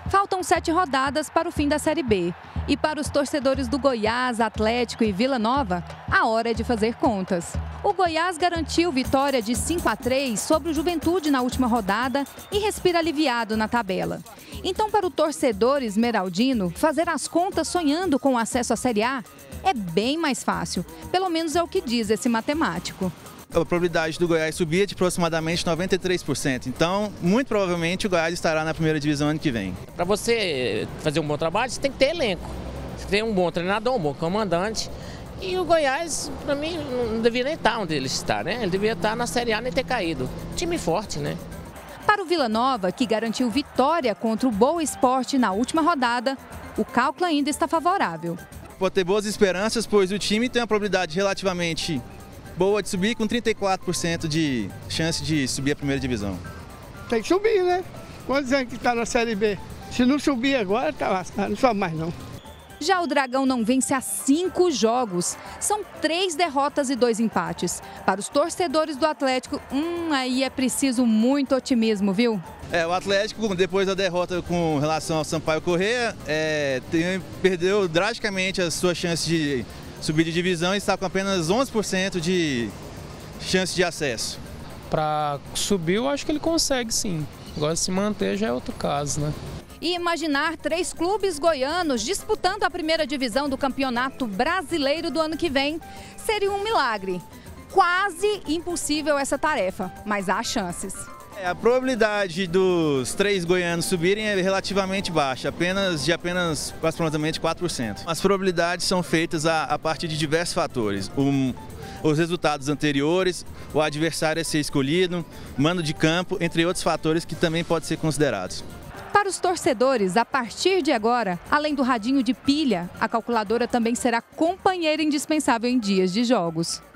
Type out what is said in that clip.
Faltam 7 rodadas para o fim da Série B. E para os torcedores do Goiás, Atlético e Vila Nova, a hora é de fazer contas. O Goiás garantiu vitória de 5-3 sobre o Juventude na última rodada e respira aliviado na tabela. Então, para o torcedor esmeraldino, fazer as contas sonhando com o acesso à Série A é bem mais fácil. Pelo menos é o que diz esse matemático. A probabilidade do Goiás subir é de aproximadamente 93%. Então, muito provavelmente, o Goiás estará na primeira divisão ano que vem. Para você fazer um bom trabalho, você tem que ter elenco. Você tem um bom treinador, um bom comandante. E o Goiás, para mim, não deveria nem estar onde ele está, né? Ele deveria estar na Série A nem ter caído. Time forte, né? Para o Vila Nova, que garantiu vitória contra o Boa Esporte na última rodada, o cálculo ainda está favorável. Pode ter boas esperanças, pois o time tem uma probabilidade relativamente boa de subir, com 34% de chance de subir a primeira divisão. Tem que subir, né? Quantos anos que está na Série B? Se não subir agora, tá lascado, não sobe mais não. Já o Dragão não vence há 5 jogos. São 3 derrotas e 2 empates. Para os torcedores do Atlético, aí é preciso muito otimismo, viu? O Atlético, depois da derrota com relação ao Sampaio Corrêa, perdeu drasticamente a sua chance de subir de divisão e está com apenas 11% de chance de acesso. Para subir, eu acho que ele consegue sim. Agora, se manter já é outro caso, né? E imaginar 3 clubes goianos disputando a primeira divisão do Campeonato Brasileiro do ano que vem seria um milagre. Quase impossível essa tarefa, mas há chances. A probabilidade dos 3 goianos subirem é relativamente baixa, apenas aproximadamente 4%. As probabilidades são feitas a partir de diversos fatores. Os resultados anteriores, o adversário a ser escolhido, mando de campo, entre outros fatores que também podem ser considerados. Para os torcedores, a partir de agora, além do radinho de pilha, a calculadora também será companheira indispensável em dias de jogos.